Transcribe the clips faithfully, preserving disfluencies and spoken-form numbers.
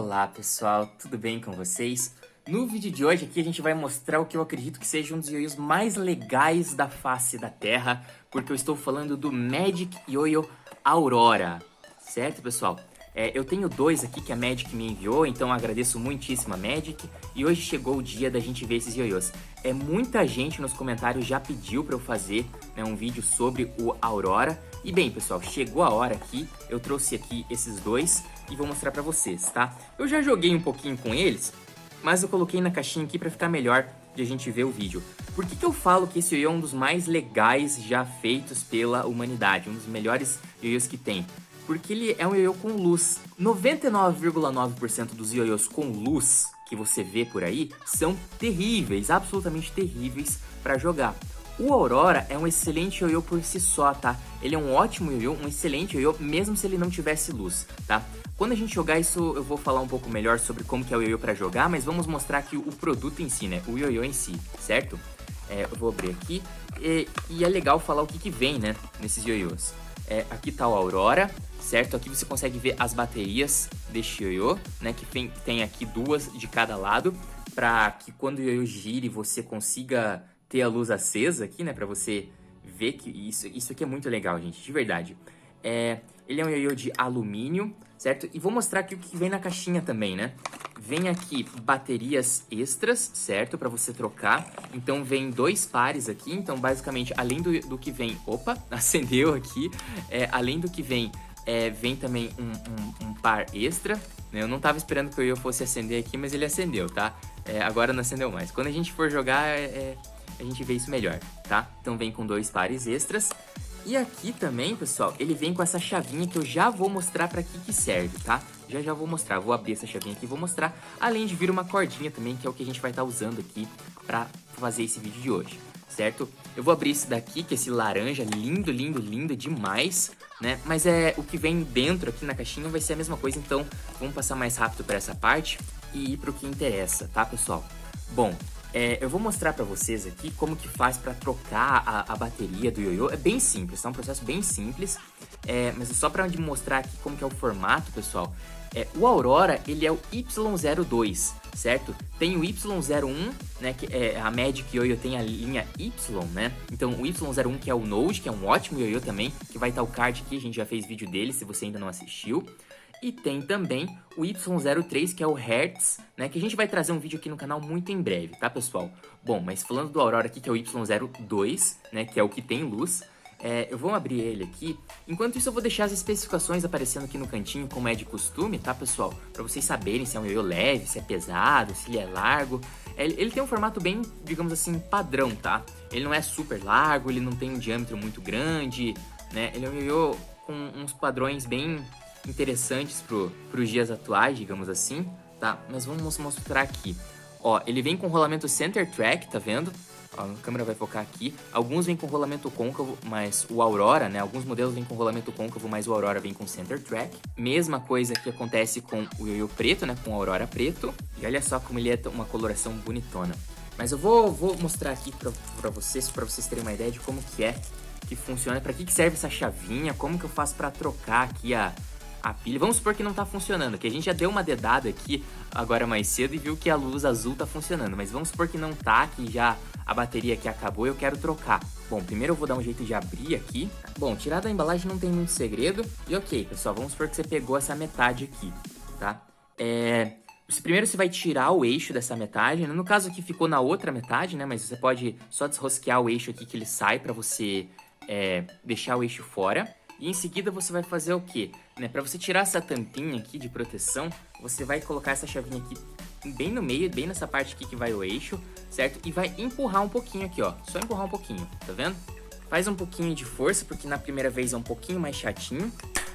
Olá pessoal, tudo bem com vocês? No vídeo de hoje aqui a gente vai mostrar o que eu acredito que seja um dos ioiôs mais legais da face da Terra, porque eu estou falando do Magic Yoyo Aurora, certo pessoal? É, eu tenho dois aqui que a Magic me enviou, então eu agradeço muitíssimo a Magic, e hoje chegou o dia da gente ver esses ioiôs. É, muita gente nos comentários já pediu para eu fazer, né, um vídeo sobre o Aurora, e bem pessoal, chegou a hora aqui, eu trouxe aqui esses dois e vou mostrar pra vocês, tá? Eu já joguei um pouquinho com eles, mas eu coloquei na caixinha aqui pra ficar melhor de a gente ver o vídeo. Por que que eu falo que esse ioiô é um dos mais legais já feitos pela humanidade, um dos melhores ioiôs que tem? Porque ele é um ioiô com luz. noventa e nove vírgula nove por cento dos ioiôs com luz que você vê por aí são terríveis, absolutamente terríveis pra jogar. O Aurora é um excelente ioiô por si só, tá? Ele é um ótimo ioiô, um excelente ioiô, mesmo se ele não tivesse luz, tá? Quando a gente jogar isso, eu vou falar um pouco melhor sobre como que é o ioiô pra jogar, mas vamos mostrar aqui o produto em si, né? O ioiô em si, certo? É, eu vou abrir aqui e, e é legal falar o que que vem, né? Nesses ioiôs. É, aqui tá o Aurora, certo? Aqui você consegue ver as baterias deste ioiô, né? Que tem, tem aqui duas de cada lado, pra que quando o ioiô gire você consiga ter a luz acesa aqui, né, pra você ver que isso, isso aqui é muito legal, gente, de verdade. É, ele é um ioiô de alumínio, certo? E vou mostrar aqui o que vem na caixinha também, né? Vem aqui baterias extras, certo? Pra você trocar. Então vem dois pares aqui, então basicamente, além do, do que vem... Opa, acendeu aqui. É, além do que vem, é, vem também um, um, um par extra, né? Eu não tava esperando que o ioiô fosse acender aqui, mas ele acendeu, tá? É, agora não acendeu mais. Quando a gente for jogar, é... é a gente vê isso melhor, tá? Então vem com dois pares extras. E aqui também, pessoal, ele vem com essa chavinha que eu já vou mostrar pra que que serve, tá? Já já vou mostrar, vou abrir essa chavinha aqui e vou mostrar. Além de vir uma cordinha também, que é o que a gente vai estar usando aqui pra fazer esse vídeo de hoje, certo? Eu vou abrir esse daqui, que é esse laranja, lindo, lindo, lindo demais, né? Mas é o que vem dentro aqui na caixinha vai ser a mesma coisa, então vamos passar mais rápido pra essa parte e ir pro que interessa, tá, pessoal? Bom... É, eu vou mostrar pra vocês aqui como que faz pra trocar a, a bateria do ioiô. É bem simples, tá? Um processo bem simples, é, mas é só pra mostrar aqui como que é o formato, pessoal. É, o Aurora, ele é o Y zero dois, certo? Tem o Y zero um, né, que é, a Magic Yoyo tem a linha Y, né? Então o Y zero um que é o Node, que é um ótimo ioiô também, que vai estar o card aqui, a gente já fez vídeo dele, se você ainda não assistiu. E tem também o Y zero três, que é o Hertz, né? Que a gente vai trazer um vídeo aqui no canal muito em breve, tá, pessoal? Bom, mas falando do Aurora aqui, que é o Y zero dois, né? Que é o que tem luz. É, eu vou abrir ele aqui. Enquanto isso, eu vou deixar as especificações aparecendo aqui no cantinho, como é de costume, tá, pessoal? Pra vocês saberem se é um ioiô leve, se é pesado, se ele é largo. Ele, ele tem um formato bem, digamos assim, padrão, tá? Ele não é super largo, ele não tem um diâmetro muito grande, né? Ele é um ioiô com uns padrões bem... interessantes pro, pros dias atuais, digamos assim, tá? Mas vamos mostrar aqui. Ó, ele vem com rolamento center track, tá vendo? Ó, a câmera vai focar aqui. Alguns vêm com rolamento côncavo, mas o Aurora, né? Alguns modelos vêm com rolamento côncavo, mas o Aurora vem com center track. Mesma coisa que acontece com o ioiô preto, né? Com o Aurora preto. E olha só como ele é uma coloração bonitona. Mas eu vou, vou mostrar aqui pra, pra vocês, pra vocês terem uma ideia de como que é, que funciona, pra que que serve essa chavinha, como que eu faço pra trocar aqui a... a pilha. Vamos supor que não tá funcionando, que a gente já deu uma dedada aqui agora mais cedo e viu que a luz azul tá funcionando, mas vamos supor que não tá, que já a bateria aqui acabou e eu quero trocar. Bom, primeiro eu vou dar um jeito de abrir aqui. Bom, tirar da embalagem não tem muito segredo. E ok, pessoal, vamos supor que você pegou essa metade aqui, tá? É... Primeiro você vai tirar o eixo dessa metade, no caso aqui ficou na outra metade, né? Mas você pode só desrosquear o eixo aqui que ele sai pra você é, deixar o eixo fora. E em seguida você vai fazer o quê? Né, para você tirar essa tampinha aqui de proteção, você vai colocar essa chavinha aqui bem no meio, bem nessa parte aqui que vai o eixo, certo? E vai empurrar um pouquinho aqui, ó. Só empurrar um pouquinho, tá vendo? Faz um pouquinho de força, porque na primeira vez é um pouquinho mais chatinho.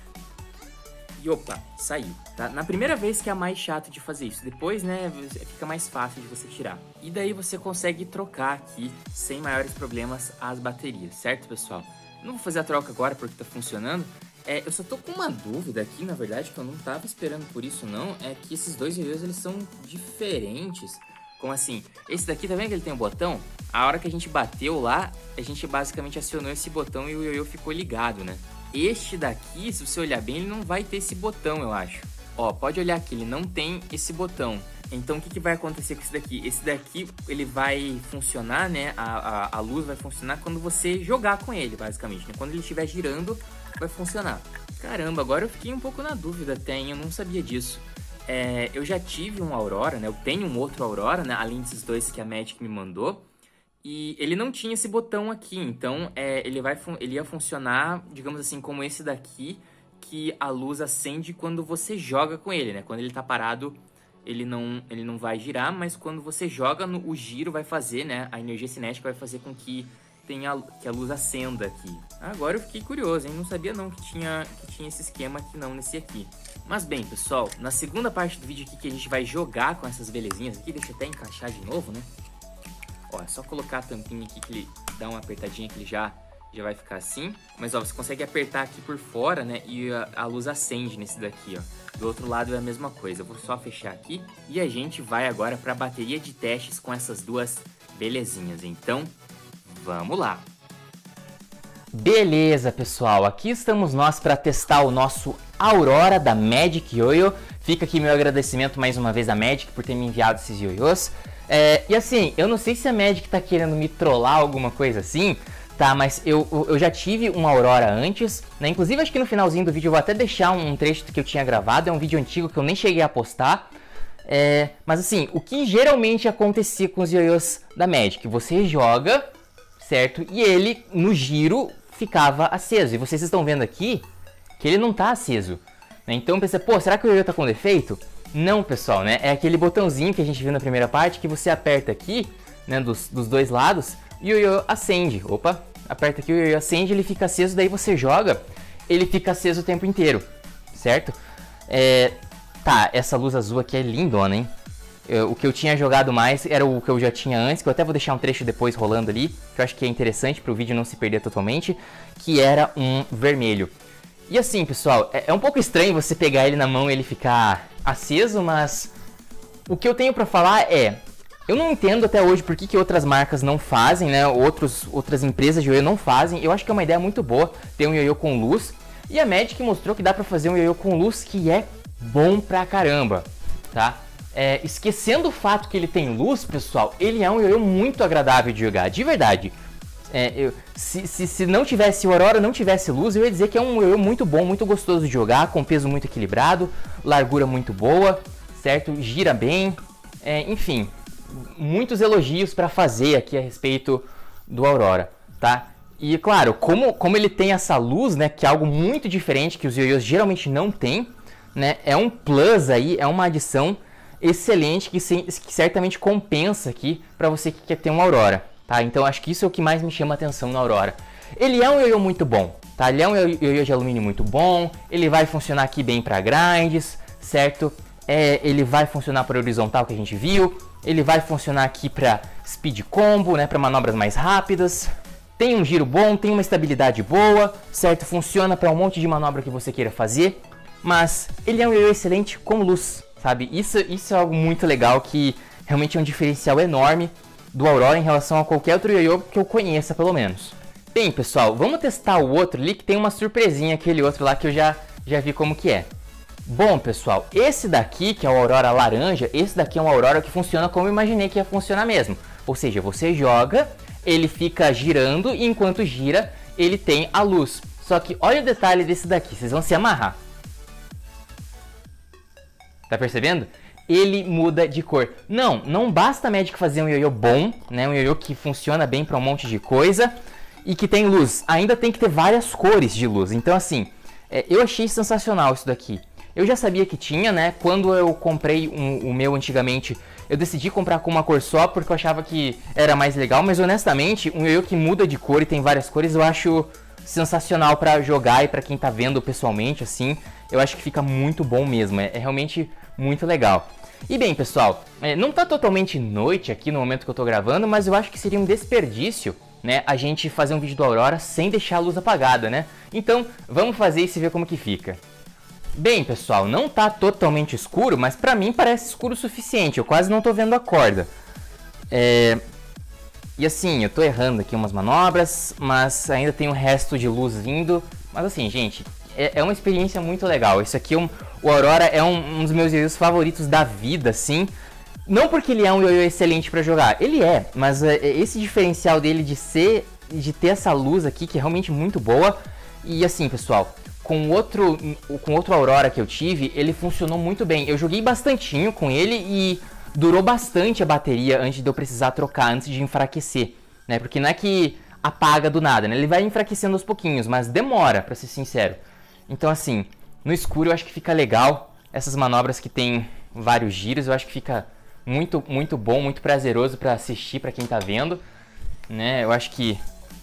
E opa, saiu, tá? Na primeira vez que é mais chato de fazer isso. Depois, né, fica mais fácil de você tirar. E daí você consegue trocar aqui, sem maiores problemas, as baterias, certo, pessoal? Não vou fazer a troca agora porque tá funcionando. É, eu só tô com uma dúvida aqui, na verdade, que eu não tava esperando por isso não. É que esses dois ioiôs, eles são diferentes. Como assim? Esse daqui, tá vendo que ele tem um botão? A hora que a gente bateu lá, a gente basicamente acionou esse botão e o ioiô ficou ligado, né? Este daqui, se você olhar bem, ele não vai ter esse botão, eu acho. Ó, pode olhar aqui, ele não tem esse botão. Então, o que, que vai acontecer com esse daqui? Esse daqui, ele vai funcionar, né? A, a, a luz vai funcionar quando você jogar com ele, basicamente, né? Quando ele estiver girando, vai funcionar. Caramba, agora eu fiquei um pouco na dúvida até, hein? Eu não sabia disso. É, eu já tive um Aurora, né? Eu tenho um outro Aurora, né? Além desses dois que a Magic me mandou. E ele não tinha esse botão aqui, então é, ele, vai, ele ia funcionar, digamos assim, como esse daqui, que a luz acende quando você joga com ele, né? Quando ele tá parado, ele não, ele não vai girar, mas quando você joga, no, o giro vai fazer, né? A energia cinética vai fazer com que, tenha, que a luz acenda aqui. Agora eu fiquei curioso, hein? Não sabia não que tinha, que tinha esse esquema aqui não, nesse aqui. Mas bem, pessoal, na segunda parte do vídeo aqui que a gente vai jogar com essas belezinhas aqui, deixa eu até encaixar de novo, né? Ó, é só colocar a tampinha aqui que ele dá uma apertadinha que ele já, já vai ficar assim. Mas ó, você consegue apertar aqui por fora, né? E a, a luz acende nesse daqui, ó. Do outro lado é a mesma coisa. Eu vou só fechar aqui. E a gente vai agora para a bateria de testes com essas duas belezinhas. Então, vamos lá. Beleza, pessoal. Aqui estamos nós para testar o nosso Aurora da Magic Yoyo. Fica aqui meu agradecimento mais uma vez à Magic por ter me enviado esses ioiôs. É, e assim, eu não sei se a Magic tá querendo me trollar alguma coisa assim, tá? Mas eu, eu já tive uma Aurora antes, né? Inclusive acho que no finalzinho do vídeo eu vou até deixar um trecho que eu tinha gravado, é um vídeo antigo que eu nem cheguei a postar. É, mas assim, o que geralmente acontecia com os ioiôs da Magic? Você joga, certo? E ele, no giro, ficava aceso. E vocês estão vendo aqui que ele não tá aceso, né? Então pensa, pô, será que o ioiô tá com defeito? Não, pessoal, né? É aquele botãozinho que a gente viu na primeira parte que você aperta aqui, né, dos, dos dois lados e o ioiô acende. Opa, aperta aqui, o ioiô acende, ele fica aceso, daí você joga, ele fica aceso o tempo inteiro, certo? É, tá, essa luz azul aqui é lindona, hein? Eu, o que eu tinha jogado mais era o que eu já tinha antes, que eu até vou deixar um trecho depois rolando ali, que eu acho que é interessante para o vídeo não se perder totalmente, que era um vermelho. E assim, pessoal, é, é um pouco estranho você pegar ele na mão e ele ficar aceso, mas o que eu tenho pra falar é, eu não entendo até hoje por que, que outras marcas não fazem, né, Outros, outras empresas de ioiô não fazem. Eu acho que é uma ideia muito boa ter um ioiô com luz, e a Magic mostrou que dá pra fazer um ioiô com luz que é bom pra caramba, tá? É, esquecendo o fato que ele tem luz, pessoal, ele é um ioiô muito agradável de jogar, de verdade. É, eu, se, se, se não tivesse o Aurora, não tivesse luz, eu ia dizer que é um ioiô muito bom, muito gostoso de jogar, com peso muito equilibrado, largura muito boa, certo? Gira bem, é, enfim, muitos elogios para fazer aqui a respeito do Aurora, tá? E claro, como, como ele tem essa luz, né, que é algo muito diferente que os ioiôs geralmente não tem, né? É um plus aí, é uma adição excelente que, se, que certamente compensa aqui para você que quer ter um Aurora. Tá, então acho que isso é o que mais me chama a atenção na Aurora. Ele é um ioiô muito bom, tá? Ele é um ioiô de alumínio muito bom, ele vai funcionar aqui bem para grinds, certo? É, ele vai funcionar para horizontal que a gente viu, ele vai funcionar aqui para speed combo, né? Para manobras mais rápidas. Tem um giro bom, tem uma estabilidade boa, certo? Funciona para um monte de manobra que você queira fazer, mas ele é um ioiô excelente com luz, sabe? Isso, isso é algo muito legal que realmente é um diferencial enorme do Aurora em relação a qualquer outro ioiô que eu conheça, pelo menos. Bem, pessoal, vamos testar o outro ali, que tem uma surpresinha, aquele outro lá que eu já, já vi como que é. Bom, pessoal, esse daqui, que é o Aurora laranja, esse daqui é um Aurora que funciona como eu imaginei que ia funcionar mesmo. Ou seja, você joga, ele fica girando, e enquanto gira, ele tem a luz. Só que olha o detalhe desse daqui, vocês vão se amarrar. Tá percebendo? Ele muda de cor. Não, não basta a Magic fazer um ioiô bom, né? Um ioiô que funciona bem para um monte de coisa e que tem luz. Ainda tem que ter várias cores de luz. Então, assim, é, eu achei sensacional isso daqui. Eu já sabia que tinha, né? Quando eu comprei um, o meu antigamente, eu decidi comprar com uma cor só porque eu achava que era mais legal. Mas, honestamente, um ioiô que muda de cor e tem várias cores, eu acho sensacional para jogar e para quem tá vendo pessoalmente, assim. Eu acho que fica muito bom mesmo. É, é realmente muito legal. E bem, pessoal, é, não tá totalmente noite aqui no momento que eu tô gravando, mas eu acho que seria um desperdício, né, a gente fazer um vídeo do Aurora sem deixar a luz apagada, né? Então, vamos fazer isso e ver como que fica. Bem, pessoal, não tá totalmente escuro, mas pra mim parece escuro o suficiente, eu quase não tô vendo a corda. É... E assim, eu tô errando aqui umas manobras, mas ainda tem um resto de luz vindo. Mas assim, gente, é, é uma experiência muito legal. Isso aqui, um, o Aurora é um, um dos meus ioiôs favoritos da vida, assim. Não porque ele é um ioiô excelente pra jogar, ele é, mas é, esse diferencial dele de ser, de ter essa luz aqui, que é realmente muito boa. E assim, pessoal, com outro, com outro Aurora que eu tive, ele funcionou muito bem. Eu joguei bastantinho com ele e durou bastante a bateria antes de eu precisar trocar, antes de enfraquecer, né? Porque não é que apaga do nada, né? Ele vai enfraquecendo aos pouquinhos, mas demora, pra ser sincero. Então assim, no escuro eu acho que fica legal. Essas manobras que tem vários giros, eu acho que fica muito, muito bom, muito prazeroso pra assistir, pra quem tá vendo, né? Eu acho que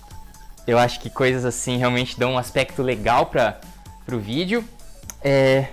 eu acho que coisas assim realmente dão um aspecto legal pra, pro vídeo. É...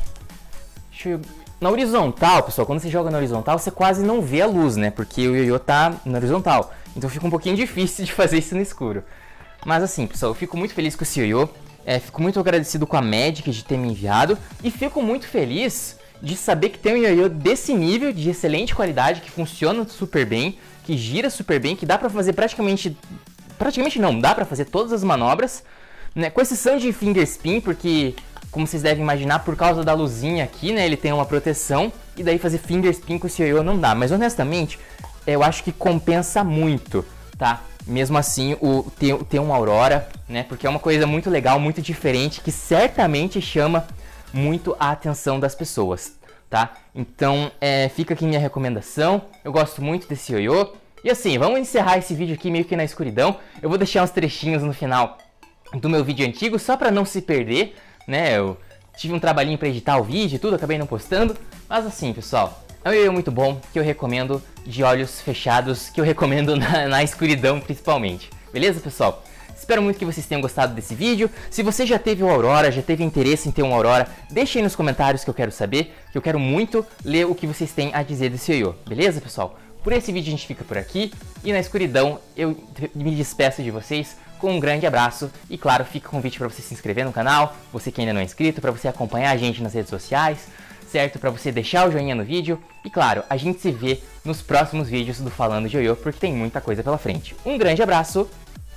Deixa eu... Na horizontal, pessoal, quando você joga na horizontal, você quase não vê a luz, né? Porque o ioiô tá na horizontal. Então fica um pouquinho difícil de fazer isso no escuro. Mas assim, pessoal, eu fico muito feliz com esse ioiô. É, fico muito agradecido com a Magic de ter me enviado. E fico muito feliz de saber que tem um ioiô desse nível, de excelente qualidade, que funciona super bem, que gira super bem, que dá pra fazer praticamente... Praticamente não, dá pra fazer todas as manobras, né? Com exceção de finger spin, porque... Como vocês devem imaginar, por causa da luzinha aqui, né, ele tem uma proteção, e daí fazer finger spin com esse ioiô não dá. Mas honestamente, eu acho que compensa muito, tá? Mesmo assim, o ter, ter um Aurora, né, porque é uma coisa muito legal, muito diferente, que certamente chama muito a atenção das pessoas, tá? Então, é, fica aqui minha recomendação, eu gosto muito desse ioiô. E assim, vamos encerrar esse vídeo aqui meio que na escuridão. Eu vou deixar uns trechinhos no final do meu vídeo antigo, só pra não se perder, né, eu tive um trabalhinho para editar o vídeo e tudo, acabei não postando, mas assim, pessoal, é um ioiô muito bom, que eu recomendo de olhos fechados, que eu recomendo na, na escuridão principalmente, beleza, pessoal? Espero muito que vocês tenham gostado desse vídeo. Se você já teve o Aurora, já teve interesse em ter um Aurora, deixe aí nos comentários que eu quero saber, que eu quero muito ler o que vocês têm a dizer desse ioiô, beleza, pessoal? Por esse vídeo a gente fica por aqui, e na escuridão eu me despeço de vocês com um grande abraço e, claro, fica o convite para você se inscrever no canal, você que ainda não é inscrito, para você acompanhar a gente nas redes sociais, certo? Para você deixar o joinha no vídeo e, claro, a gente se vê nos próximos vídeos do Falando de Ioiô, porque tem muita coisa pela frente. Um grande abraço,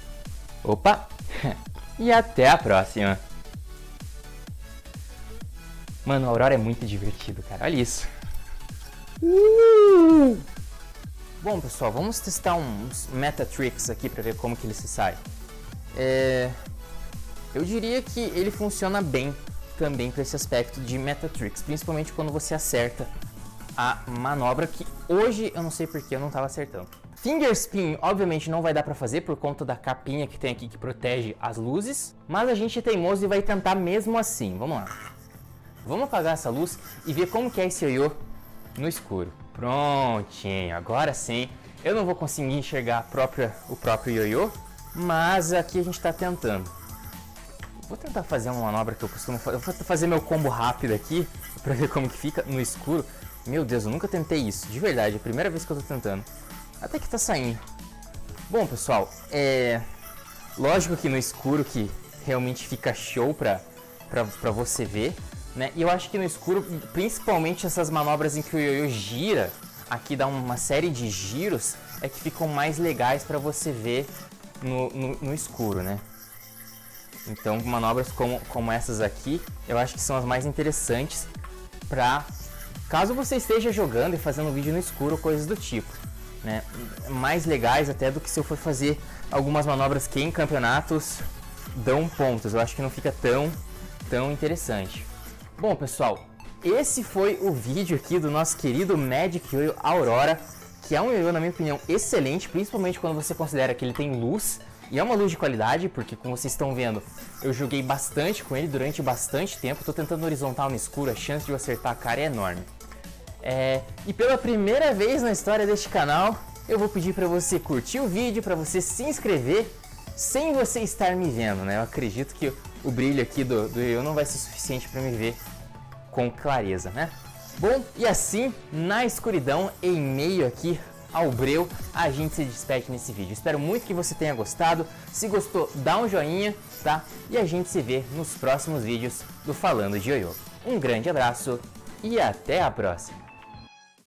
opa, e até a próxima. Mano, a Aurora é muito divertido, cara, olha isso. Uh! Bom, pessoal, vamos testar uns meta tricks aqui para ver como que ele se sai. É, eu diria que ele funciona bem também para esse aspecto de meta tricks, principalmente quando você acerta a manobra, que hoje eu não sei porque eu não estava acertando. Finger spin obviamente não vai dar para fazer por conta da capinha que tem aqui que protege as luzes, mas a gente é teimoso e vai tentar mesmo assim. Vamos lá. Vamos apagar essa luz e ver como que é esse ioiô no escuro. Prontinho, agora sim. Eu não vou conseguir enxergar a própria, o próprio ioiô, mas aqui a gente está tentando. Vou tentar fazer uma manobra que eu costumo fazer. Vou fazer meu combo rápido aqui para ver como que fica no escuro. Meu Deus, eu nunca tentei isso, de verdade, é a primeira vez que eu tô tentando. Até que tá saindo. Bom, pessoal, é lógico que no escuro que realmente fica show pra, pra, pra você ver, né? E eu acho que no escuro, principalmente essas manobras em que o ioiô gira, aqui dá uma série de giros, é que ficam mais legais pra você ver no, no, no escuro, né? Então manobras como, como essas aqui, eu acho que são as mais interessantes pra caso você esteja jogando e fazendo um vídeo no escuro, coisas do tipo, né? Mais legais até do que se eu for fazer algumas manobras que em campeonatos dão pontos. Eu acho que não fica tão, tão interessante. Bom, pessoal, esse foi o vídeo aqui do nosso querido Magic Ioiô Aurora, que é um ioiô, na minha opinião, excelente, principalmente quando você considera que ele tem luz, e é uma luz de qualidade, porque como vocês estão vendo, eu joguei bastante com ele durante bastante tempo, estou tentando horizontal no escuro, a chance de eu acertar a cara é enorme. É, e pela primeira vez na história deste canal, eu vou pedir para você curtir o vídeo, para você se inscrever, sem você estar me vendo, né? Eu acredito que o brilho aqui do, do ioiô não vai ser suficiente para me ver com clareza, né? Bom, e assim, na escuridão, em meio aqui ao breu, a gente se despede nesse vídeo. Espero muito que você tenha gostado. Se gostou, dá um joinha, tá? E a gente se vê nos próximos vídeos do Falando de Ioiô. Um grande abraço e até a próxima!